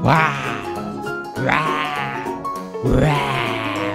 Wah. Wah. Wah.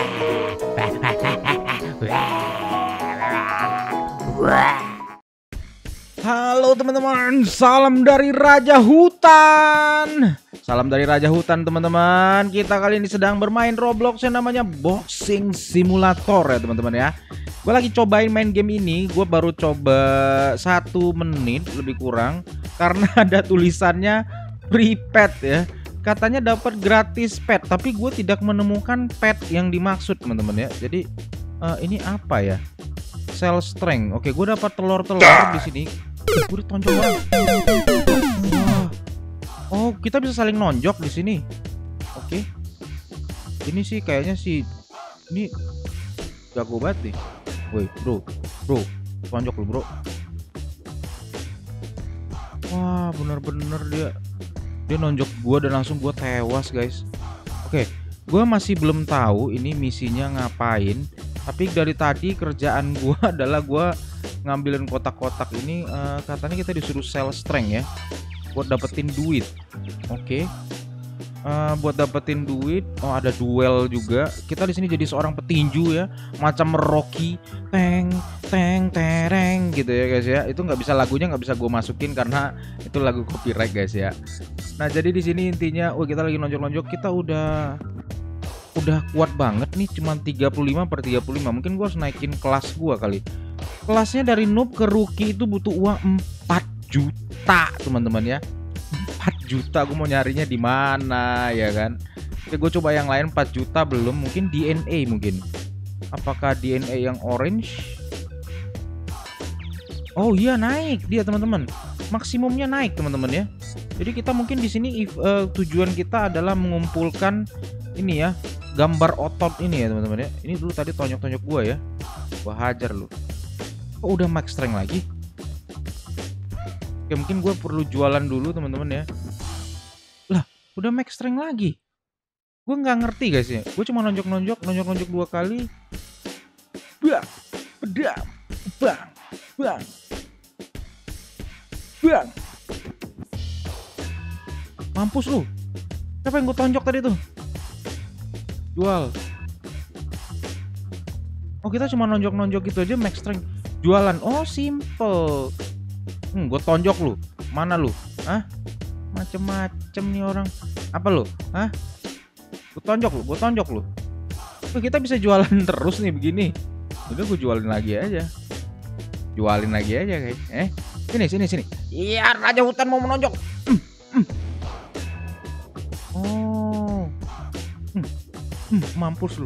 Wah. Halo teman-teman, salam dari Raja Hutan. Salam dari Raja Hutan teman-teman. Kita kali ini sedang bermain Roblox yang namanya Boxing Simulator ya teman-teman ya. Gue lagi cobain main game ini. Gue baru coba 1 menit lebih kurang, karena ada tulisannya free pet ya. Katanya dapat gratis pet, tapi gue tidak menemukan pet yang dimaksud teman-teman ya. Jadi ini apa ya? Cell strength. Oke, gue dapat telur-telur di sini. Gue ditonjok orang. Oh, kita bisa saling nonjok di sini. Oke. Ini sih kayaknya sih ini jago banget nih. Woi, bro, tonjok lu bro. Wah, bener-bener dia nonjok gua dan langsung gua tewas guys. Oke, gua masih belum tahu ini misinya ngapain. Tapi dari tadi kerjaan gua adalah gua ngambilin kotak-kotak ini. Katanya kita disuruh sell strength ya, buat dapetin duit. Oke. Buat dapetin duit, oh ada duel juga. Kita di sini jadi seorang petinju ya, macam Rocky, teng tereng gitu ya guys ya. Itu nggak bisa, lagunya nggak bisa gue masukin karena itu lagu copyright guys ya. Nah jadi di sini intinya, kita lagi nonjok-nonjok, kita udah kuat banget nih, cuman 35/35. Mungkin gue harus naikin kelas gue kali. Kelasnya dari noob ke rookie itu butuh uang 4 juta teman-teman ya. 4 juta, gue mau nyarinya di mana ya kan. Oke, gue coba yang lain. 4 juta belum, mungkin DNA mungkin. Apakah DNA yang orange? Oh iya, naik dia teman-teman. Maksimumnya naik teman-teman ya. Jadi kita mungkin di sini tujuan kita adalah mengumpulkan ini ya, gambar otot ini ya teman-teman ya. Ini dulu tadi tonjok-tonjok gue ya. Gue hajar lu. Oh udah max strength lagi. Oke, mungkin gue perlu jualan dulu teman-teman ya. Lah, udah max strength lagi. Gue nggak ngerti guys ya. Gue cuma nonjok 2 kali. Bang, pedang, bang. Mampus lu. Siapa yang gue tonjok tadi tuh? Jual. Oh kita cuma nonjok gitu aja max strength. Jualan. Oh simple. Gue tonjok lu. Mana lu? Hah? Macem-macem nih orang. Apa lu? Hah? Gue tonjok lu. Kita bisa jualan terus nih begini. Udah gue jualin lagi aja guys. Sini. Iya, Raja Hutan mau menonjok. Oh. Mampus lu.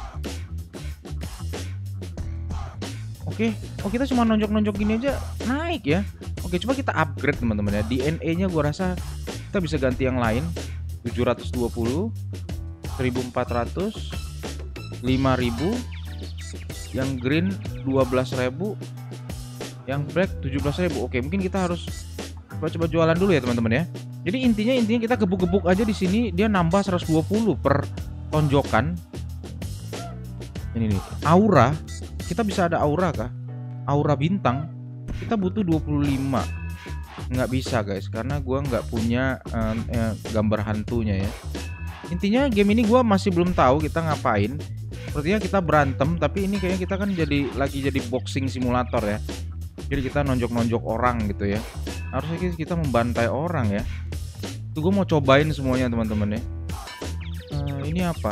Oke, kita cuma nonjok gini aja naik ya. Oke, coba kita upgrade teman-teman ya. DNA-nya gua rasa kita bisa ganti yang lain. 720, 1400, 5000, yang green 12.000, yang black 17.000. Oke, mungkin kita harus coba jualan dulu ya teman-teman ya. Jadi intinya kita gebuk-gebuk aja di sini, dia nambah 120 per tonjokan. Ini nih, aura. Kita bisa ada aura kah? Aura bintang. Kita butuh 25. Nggak bisa guys, karena gua nggak punya gambar hantunya ya. Intinya game ini gua masih belum tahu kita ngapain. Sepertinya kita berantem, tapi ini kayaknya kita kan lagi jadi boxing simulator ya. Jadi kita nonjok orang gitu ya. Harusnya kita membantai orang ya. Tuh gue mau cobain semuanya teman-teman ya. Ini apa?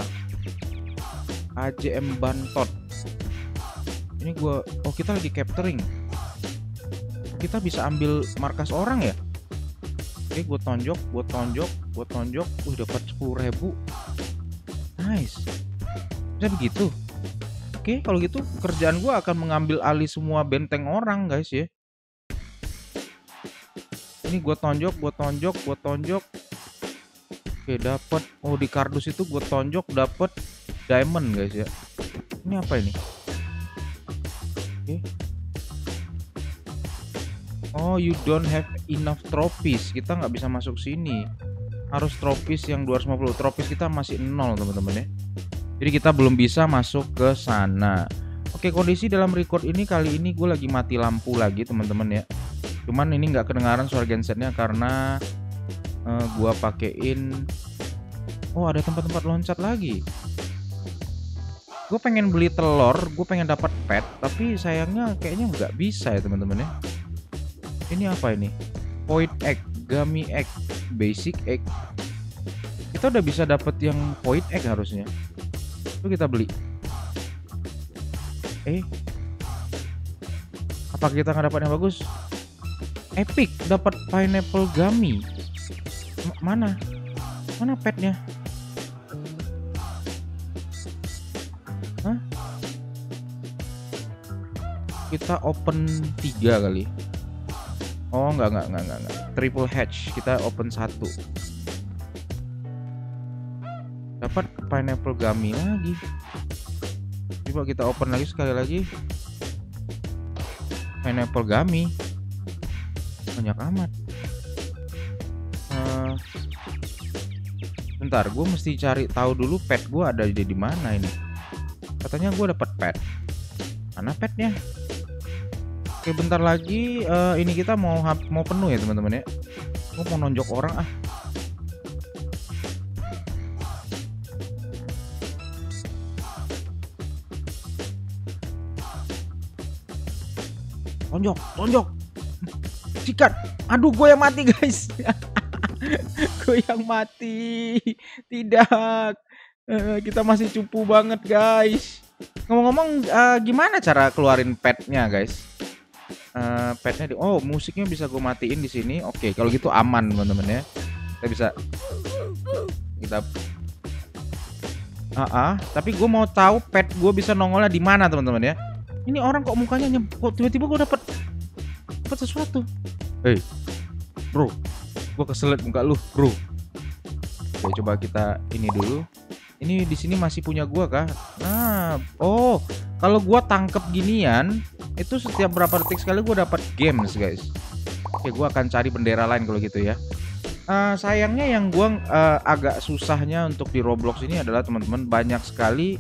AJM Bantot. Ini kita lagi capturing. Kita bisa ambil markas orang ya. Oke, gue tonjok. Dapat 10.000. Nice. Bisa begitu. Oke, kalau gitu kerjaan gue akan mengambil alih semua benteng orang guys ya. Ini gue tonjok. Oke, dapat. Oh, di kardus itu gue tonjok dapat diamond guys ya. Ini apa ini? Oke. Oh, you don't have enough trophies. Kita nggak bisa masuk sini. Harus trophies yang 250. Trophies kita masih 0 teman-teman ya. Jadi kita belum bisa masuk ke sana. Oke, kondisi dalam record ini kali ini gue lagi mati lampu lagi teman-teman ya. Cuman ini nggak kedengaran suara gensetnya karena Gua pakein. Oh, ada tempat-tempat loncat lagi. Gue pengen beli telur, gue pengen dapat pet, tapi sayangnya kayaknya nggak bisa ya teman-teman ya. Ini apa ini? Void egg, gummy egg, basic egg. Kita udah bisa dapat yang void egg harusnya. Itu kita beli. Apa kita nggak dapat yang bagus? Epic, dapat pineapple gummy. Mana petnya? Hah? Kita open 3 kali. Oh, enggak. Triple hatch, kita open 1. Dapat pineapple gummy lagi. Coba kita open lagi sekali lagi. Pineapple gummy. Banyak amat. Bentar, gue mesti cari tahu dulu pet gue ada di mana ini. Katanya gue dapat pet. Mana petnya? Oke, bentar lagi ini kita mau penuh ya teman-teman ya. Gue mau nonjok orang ah. Tonjok. Sikat. Aduh, gue yang mati guys. Gue yang mati. Tidak. Kita masih cupu banget guys. Ngomong-ngomong, gimana cara keluarin petnya guys? Petnya musiknya bisa gue matiin di sini. Oke, kalau gitu aman teman-teman ya. Tapi gue mau tahu pet gue bisa nongolnya di mana teman-teman ya. Ini orang kok mukanya kok tiba-tiba gue dapat sesuatu. Hey, bro, gue keselet muka lu, bro. Oke, coba kita ini dulu. Ini di sini masih punya gua kah? Nah, kalau gua tangkep ginian, itu setiap berapa detik sekali gua dapat games, guys. Oke, gua akan cari bendera lain kalau gitu ya. Sayangnya yang gua agak susahnya untuk di Roblox ini adalah teman-teman banyak sekali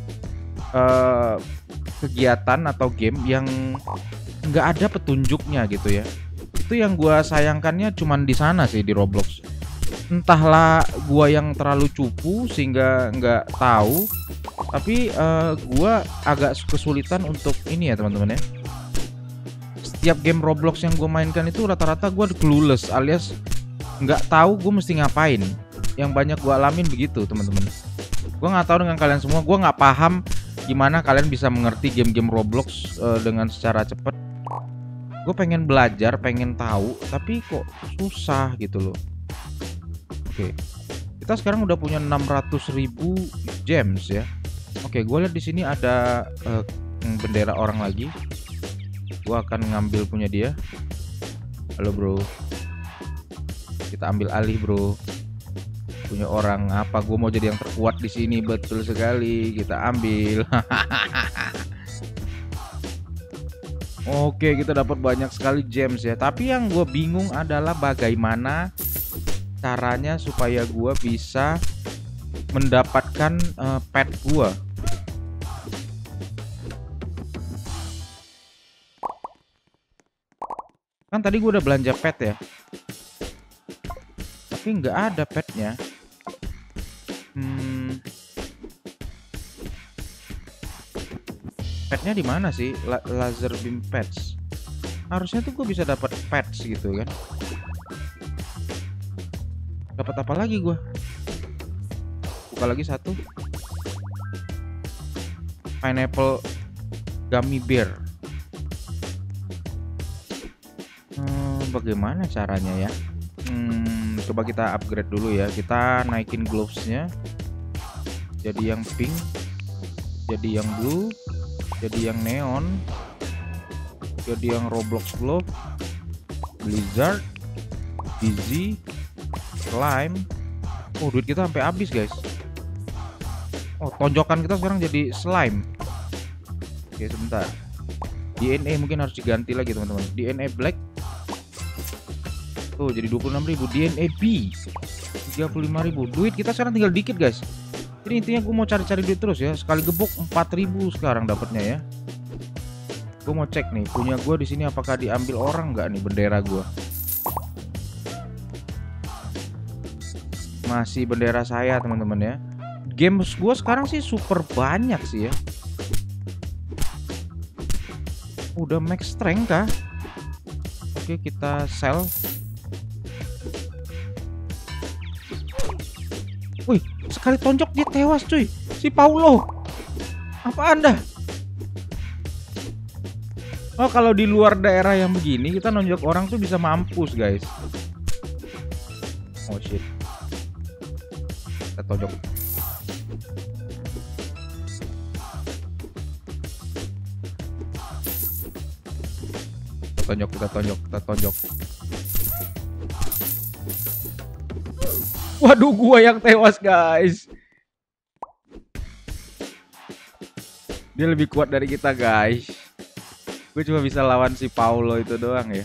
kegiatan atau game yang nggak ada petunjuknya gitu ya. Itu yang gua sayangkannya cuman di sana sih di Roblox. Entahlah gua yang terlalu cupu sehingga nggak tahu, tapi gua agak kesulitan untuk ini ya teman-teman ya. Setiap game Roblox yang gue mainkan itu rata-rata gue clueless alias nggak tahu gue mesti ngapain. Yang banyak gue alamin begitu teman-teman. Gue nggak tahu dengan kalian semua, gue nggak paham gimana kalian bisa mengerti game-game Roblox dengan secara cepat. Gue pengen belajar, pengen tahu, tapi kok susah gitu loh. Oke, kita sekarang udah punya 600.000 gems ya. Oke, gue lihat di sini ada bendera orang lagi. Gue akan ngambil punya dia. Halo bro, kita ambil alih bro. Punya orang apa? Gue mau jadi yang terkuat di sini, betul sekali. Kita ambil. Oke, kita dapat banyak sekali gems ya. Tapi yang gue bingung adalah bagaimana caranya supaya gue bisa mendapatkan pet gue. Kan tadi gue udah belanja pet ya, tapi nggak ada petnya. Petnya di mana sih? Laser beam pets. Harusnya tuh gue bisa dapat pets gitu kan. Dapat apa lagi gue? Buka lagi satu. Pineapple gummy bear. Bagaimana caranya ya? Coba kita upgrade dulu ya. Kita naikin glovesnya jadi yang pink, jadi yang blue, jadi yang neon, jadi yang Roblox glove, blizzard, easy, slime. Duit kita sampai habis guys. Tonjokan kita sekarang jadi slime. Oke, sebentar. DNA mungkin harus diganti lagi teman-teman. DNA black tuh jadi 26.000. DNA B 35.000. Duit kita sekarang tinggal dikit guys. Jadi intinya gue mau cari-cari duit terus ya. Sekali gebuk 4.000 sekarang dapatnya ya. Gue mau cek nih punya gue di sini apakah diambil orang nggak nih bendera gue. Masih bendera saya teman-teman ya. Games gue sekarang sih super banyak sih ya. Udah max strength kah? Oke, kita sell. Wih, sekali tonjok dia tewas cuy. Si Paulo. Apa Anda? Oh, kalau di luar daerah yang begini kita nonjok orang tuh bisa mampus guys. Oh shit. Kita tonjok. Kita tonjok. Waduh, gua yang tewas guys. Dia lebih kuat dari kita guys. Gue cuma bisa lawan si Paulo itu doang ya.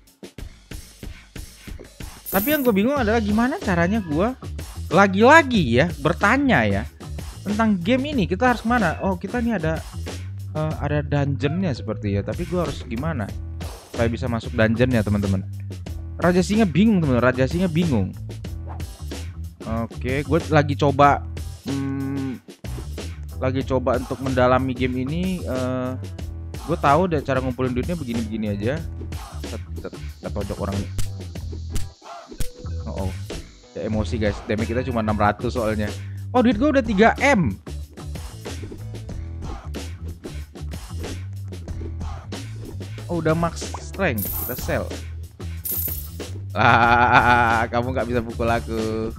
Tapi yang gue bingung adalah gimana caranya gue lagi-lagi ya bertanya ya tentang game ini. Kita harus kemana? Oh, kita nih ada dungeonnya seperti ya. Tapi gue harus gimana supaya bisa masuk dungeonnya teman-teman? Raja Singa bingung teman-teman. Raja Singa bingung. Oke, gue lagi coba untuk mendalami game ini. Gue tahu deh cara ngumpulin duitnya begini-begini aja. Kita tojok orang. Oh, ya emosi guys. Damage kita cuma 600 soalnya. Oh, duit gue udah 3M. Oh, udah max strength. Kita sell. Kamu nggak bisa pukul aku.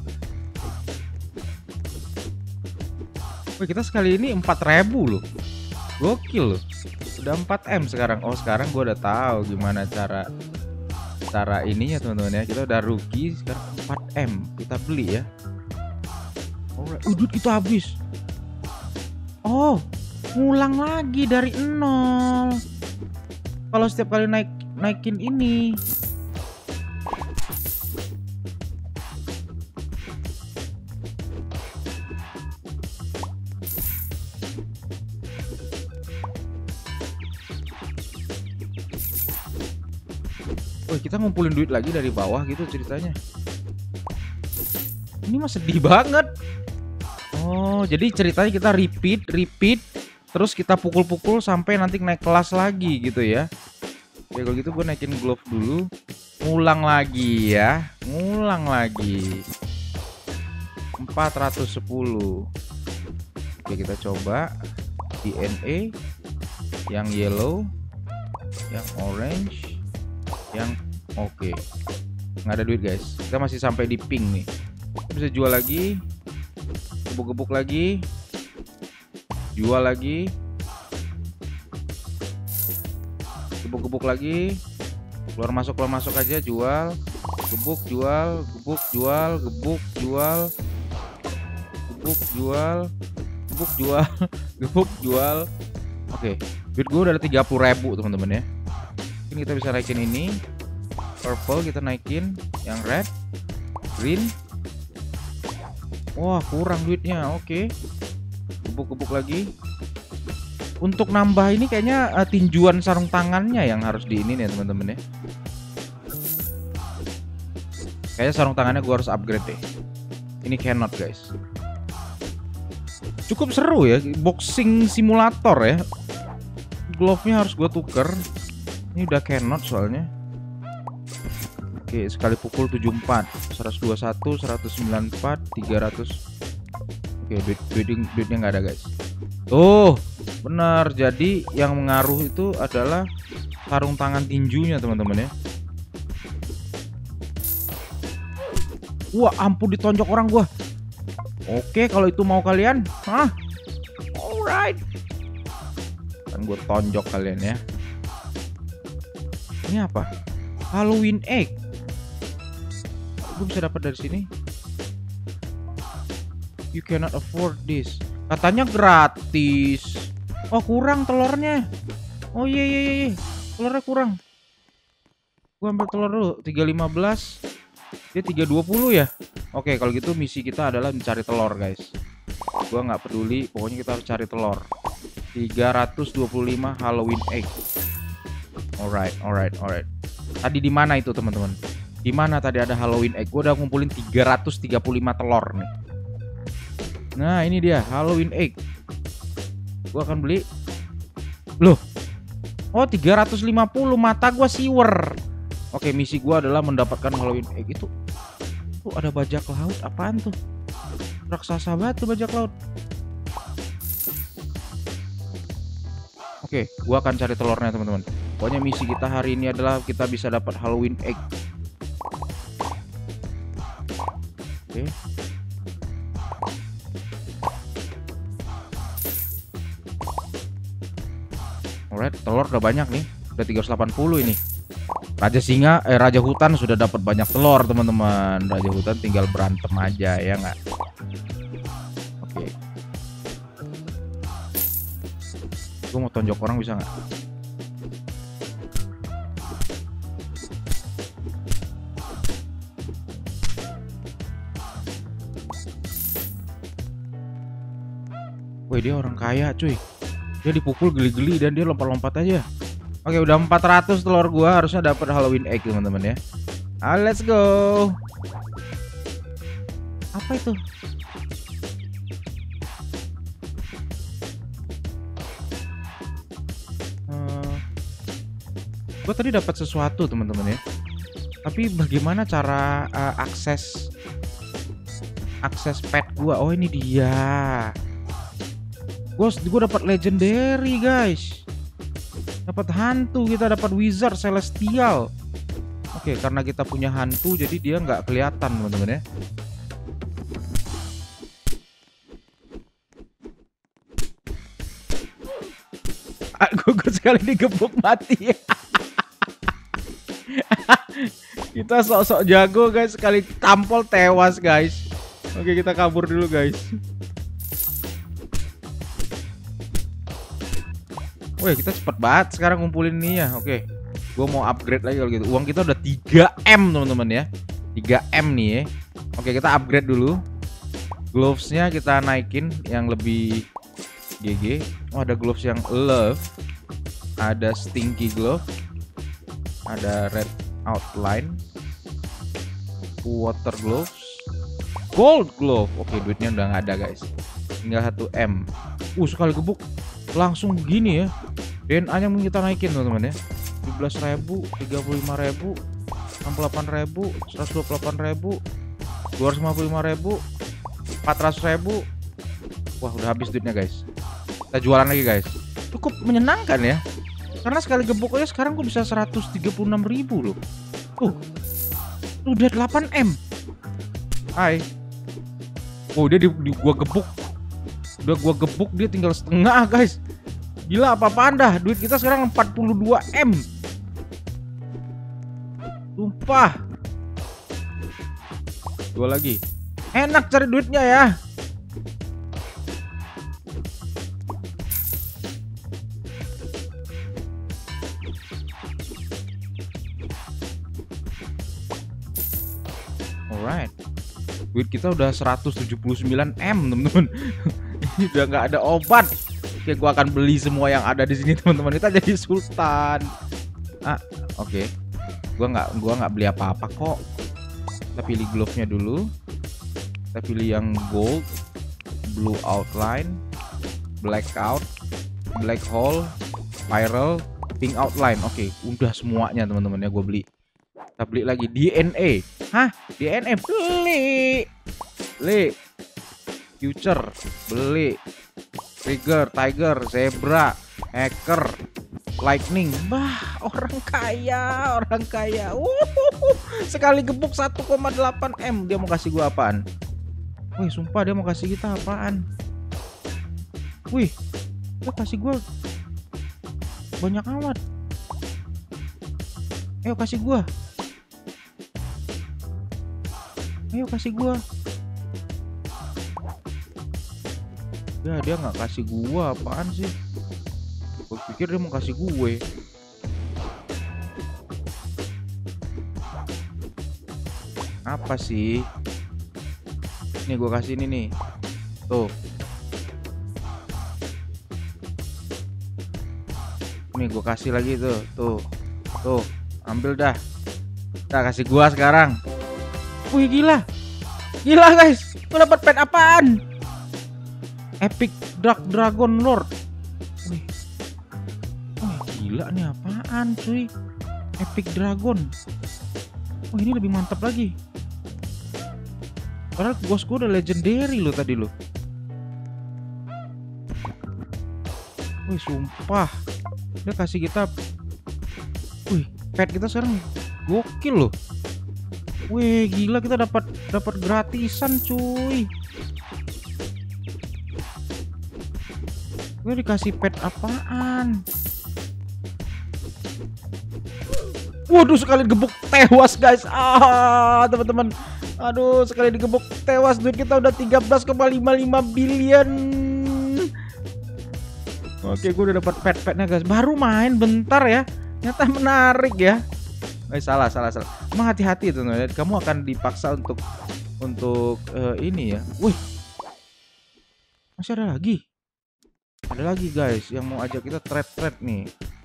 Wih, kita sekali ini 4.000 loh. Gokil loh. Udah 4M sekarang. Oh, sekarang gue udah tahu gimana cara ininya teman-teman ya. Kita udah rugi sekarang 4M. Kita beli ya. Alright. Duit kita habis. Oh, ngulang lagi dari 0. Kalau setiap kali naikin ini. Wah, kita ngumpulin duit lagi dari bawah gitu ceritanya. Ini mah sedih banget. Oh, jadi ceritanya kita repeat, terus kita pukul-pukul sampai nanti naik kelas lagi gitu ya. Oke, kalau gitu gue naikin glove dulu. Ngulang lagi ya. Ngulang lagi. 410. Oke, kita coba DNA yang yellow, yang orange, yang oke. Nggak ada duit guys. Kita masih sampai di pink nih. Kita bisa jual lagi. Gebuk-gebuk lagi. Jual lagi. Gebuk-gebuk lagi. Keluar masuk aja. Jual. Gebuk jual. Gebuk jual. Gebuk jual. Gebuk jual. Gebuk jual. Gebuk jual. Oke, duit gue udah ada 30.000 teman-teman ya. Mungkin kita bisa naikin ini. Purple kita naikin. Yang red. Green. Wah, kurang duitnya. Oke. Gebuk-gebuk lagi. Untuk nambah ini kayaknya tinjuan sarung tangannya yang harus di ini nih teman-teman ya. Kayaknya sarung tangannya gue harus upgrade deh. Ini cannot guys. Cukup seru ya, boxing simulator ya. Glove-nya harus gue tuker. Ini udah cannot soalnya. Oke, sekali pukul 74, 121, 194, 300. Oke, duitnya nggak ada guys. Tuh, benar. Jadi yang mengaruh itu adalah sarung tangan tinjunya teman-teman ya. Wah, ampun ditonjok orang gua. Oke, kalau itu mau kalian. Alright. Kan gue tonjok kalian ya. Ini apa? Halloween egg. Gue bisa dapat dari sini. You cannot afford this. Katanya gratis. Oh, kurang telurnya. Oh iya. Telurnya kurang. Gue ambil telur dulu. 315. Dia 320 ya. Oke, kalau gitu misi kita adalah mencari telur guys. Gue nggak peduli. Pokoknya kita harus cari telur. 325 Halloween egg. Alright. Tadi di mana itu teman-teman? Gimana tadi ada Halloween egg? Gue udah ngumpulin 335 telur nih. Nah ini dia Halloween egg. Gue akan beli. Loh. Oh 350, mata gue siwer. Oke, misi gue adalah mendapatkan Halloween egg itu. Tuh ada bajak laut, apaan tuh? Raksasa banget tuh bajak laut. Oke, gue akan cari telurnya teman-teman. Pokoknya misi kita hari ini adalah kita bisa dapat Halloween egg. Oke. Alright, telur udah banyak nih. Udah 380 ini. Raja hutan sudah dapat banyak telur, teman-teman. Raja hutan tinggal berantem aja ya nggak? Oke. Gue mau tonjok orang bisa nggak? Wih, dia orang kaya cuy. Dia dipukul geli-geli dan dia lompat-lompat aja. Oke, udah 400 telur gua, harusnya dapat Halloween egg teman-teman ya. Let's go. Apa itu? Gua tadi dapat sesuatu teman-teman ya. Tapi bagaimana cara akses pet gua? Oh ini dia. Gua dapat legendary guys. Dapat hantu, kita dapat wizard celestial. Oke, karena kita punya hantu jadi dia nggak kelihatan teman-teman ya. Gue sekali digebuk mati. Kita sok-sok jago guys, sekali tampol tewas guys. Oke, kita kabur dulu guys. Wih, kita cepet banget sekarang ngumpulin ini ya. Oke, gue mau upgrade lagi kalau gitu. Uang kita udah 3M teman-teman ya. 3M nih ya. Oke, kita upgrade dulu. Glovesnya kita naikin yang lebih GG. Oh, ada gloves yang love. Ada stinky glove. Ada red outline. Water gloves. Gold glove. Oke, duitnya udah nggak ada guys. Tinggal 1M. Sekali gebuk langsung gini ya. DNA-nya mungkin kita naikin teman-teman ya. 17.000, 35.000, 68.000, 128.000, 255.000, 400.000. Wah, udah habis duitnya guys. Kita jualan lagi guys. Cukup menyenangkan ya. Karena sekali gebuk aja sekarang gue bisa 136.000 loh. Udah 8M. Hai. Oh, dia gua gebuk. Udah gua gebuk dia tinggal setengah guys. Gila, apa-apaan dah. Duit kita sekarang 42M. Sumpah. Jual lagi. Enak cari duitnya ya. Alright. Duit kita udah 179M teman-teman. Ini udah nggak ada obat. Oke, gua akan beli semua yang ada di sini teman-teman. Kita jadi sultan. Oke. Gua nggak beli apa-apa kok. Kita pilih glove-nya dulu. Kita pilih yang gold, blue outline, blackout, black hole, spiral, pink outline. Oke, udah semuanya teman-teman ya gua beli. Kita beli lagi DNA. Hah? DNA beli. Future beli. Trigger, tiger, zebra, hacker, lightning. Bah, orang kaya. Sekali gebuk 1,8M. Dia mau kasih gua apaan? Wih, sumpah dia mau kasih kita apaan? Wih, dia kasih gua banyak amat. Ayo kasih gua. Ya, dia nggak kasih gua, apaan sih? Gue pikir dia mau kasih gue. Apa sih? Nih gue kasih ini nih. Tuh. Nih gue kasih lagi tuh. Tuh. Ambil dah. Nah, kasih gua sekarang. Wih, gila. Gila, guys. Gua dapat pet apaan? Epic Dark Dragon Lord. Wih. Wih, gila nih apaan, cuy? Epic Dragon. Oh, ini lebih mantap lagi. Padahal ghost gue udah legendary loh tadi loh. Wih, sumpah. Dia kasih kita. Wih, pet kita sekarang gokil loh. Wih, gila, kita dapat gratisan, cuy. Gue dikasih pet apaan? Waduh, sekali gebuk tewas, guys. Teman-teman. Aduh, sekali digebuk tewas. Duit kita udah 13,55 billion. Oke, gue udah dapat pet-petnya, guys. Baru main bentar ya. Ternyata menarik ya. Salah. Emang hati-hati teman-teman. Kamu akan dipaksa untuk ini ya. Wih. Masih ada lagi. Ada lagi, guys, yang mau ajak kita trade nih.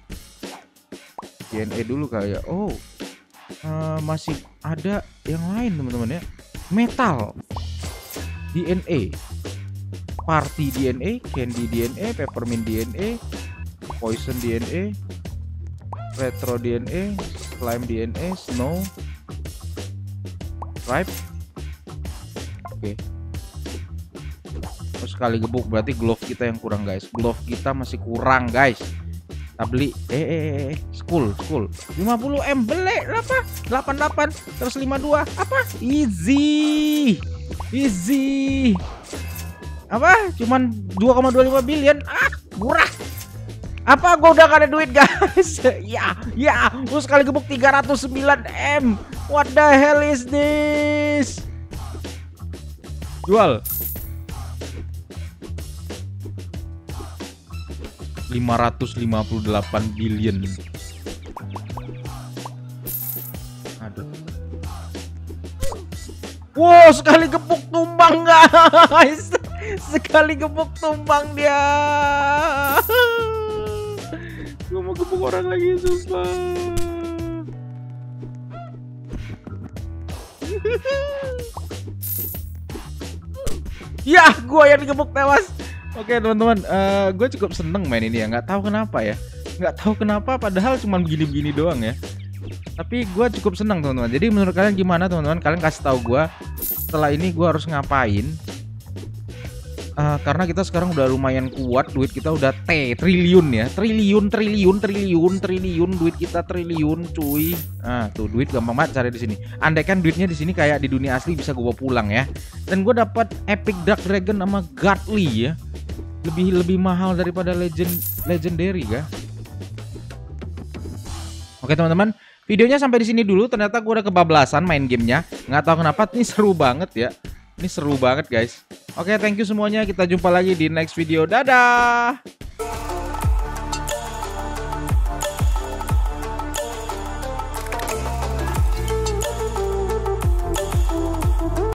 DNA dulu kayak. Oh. Masih ada yang lain, teman-teman ya. Metal. DNA. Party DNA, Candy DNA, Peppermint DNA, Poison DNA, Retro DNA, Slime DNA, Snow, Ripe. Oke. Terus sekali gebuk berarti glove kita yang kurang, guys. Glove kita masih kurang, guys. Kita beli. School. 50M beli apa? 88 terus 52 apa? Easy. Apa? Cuman 2,25 billion. Murah. Apa gua udah gak ada duit, guys? ya. Terus sekali gebuk 309M. What the hell is this? Jual. 558 billion. Aduh. Wow, sekali gebuk tumbang, guys. Sekali gebuk tumbang dia. Gue mau gebuk orang lagi, sumpah. Ya, gue yang digebuk tewas. Oke, teman-teman, gue cukup seneng main ini ya. Nggak tahu kenapa ya. Padahal cuma begini-begini doang ya. Tapi gue cukup seneng, teman-teman. Jadi menurut kalian gimana, teman-teman? Kalian kasih tahu gue. Setelah ini gue harus ngapain? Karena kita sekarang udah lumayan kuat. Duit kita udah triliun ya. Triliun. Duit kita triliun, cuy. Tuh duit gampang banget cari di sini. Andaikan duitnya di sini kayak di dunia asli bisa gue bawa pulang ya. Dan gue dapat Epic Dark Dragon sama Godly ya. Lebih mahal daripada legendary ya. Oke, teman-teman. Videonya sampai di sini dulu. Ternyata gue udah kebablasan main gamenya. Nggak tahu kenapa. Ini seru banget ya. Ini seru banget, guys. Oke, thank you semuanya. Kita jumpa lagi di next video. Dadah.